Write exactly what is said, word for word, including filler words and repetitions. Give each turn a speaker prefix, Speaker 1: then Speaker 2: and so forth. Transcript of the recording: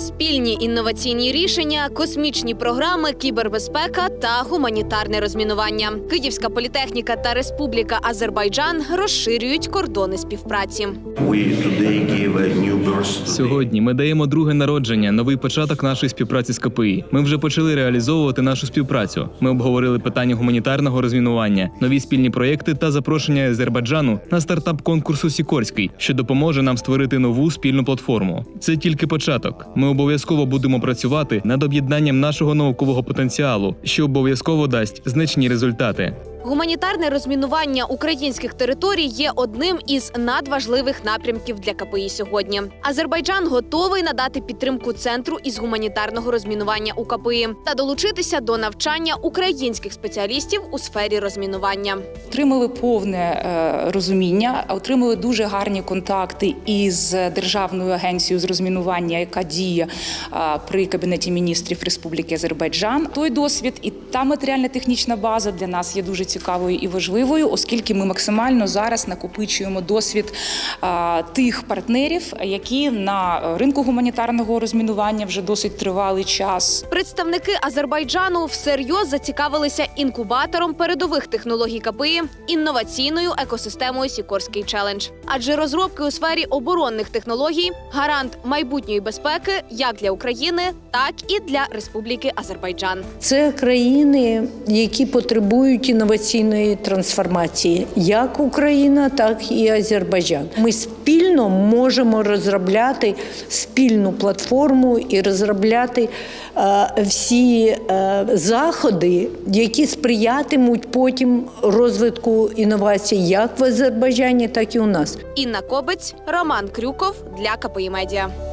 Speaker 1: спільні інноваційні рішення, космічні програми, кібербезпека та гуманітарне розмінування. Київська політехніка та Республіка Азербайджан розширюють кордони співпраці.
Speaker 2: Сьогодні ми даємо друге народження, новий початок нашої співпраці з КПІ. Ми вже почали реалізовувати нашу співпрацю. Ми обговорили питання гуманітарного розмінування, нові спільні проєкти та запрошення Азербайджану на стартап-конкурсу «Сікорський», що допоможе нам створити нову спільну платформу. Це тільки початок. Ми обов'язково будемо працювати над об'єднанням нашого наукового потенціалу, що обов'язково дасть значні результати.
Speaker 1: Гуманітарне розмінування українських територій є одним із надважливих напрямків для КПІ сьогодні. Азербайджан готовий надати підтримку Центру із гуманітарного розмінування у КПІ та долучитися до навчання українських спеціалістів у сфері розмінування.
Speaker 3: Отримали повне розуміння, отримали дуже гарні контакти із Державною агенцією з розмінування, яка діє при Кабінеті міністрів Республіки Азербайджан. Той досвід і та матеріально-технічна база для нас є дуже цікавою і важливою, оскільки ми максимально зараз накопичуємо досвід а, тих партнерів, які на ринку гуманітарного розмінування вже досить тривалий час.
Speaker 1: Представники Азербайджану всерйоз зацікавилися інкубатором передових технологій КПІ – інноваційною екосистемою «Сікорський челендж». Адже розробки у сфері оборонних технологій – гарант майбутньої безпеки як для України, так і для Республіки Азербайджан.
Speaker 4: Це країни, які потребують інноваційної трансформації, як Україна, так і Азербайджан. Ми спільно можемо розробляти спільну платформу і розробляти е, всі е, заходи, які сприятимуть потім розвитку інновацій як в Азербайджані, так і у нас.
Speaker 1: Інна Кобець, Роман Крюков для КПІ Медіа.